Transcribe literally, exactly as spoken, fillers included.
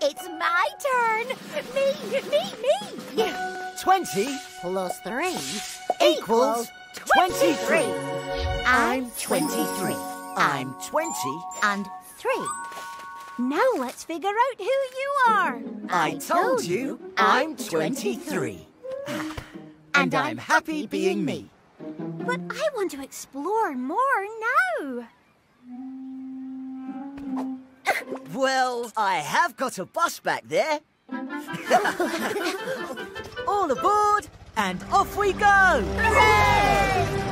It's my turn. Me, me, me. Twenty Plus three equals twenty-three. I'm twenty-three. I'm twenty. And three. Now let's figure out who you are. I told you I'm twenty-three. And I'm happy being me. But I want to explore more now. Well, I have got a bus back there. All aboard, and off we go! Hooray!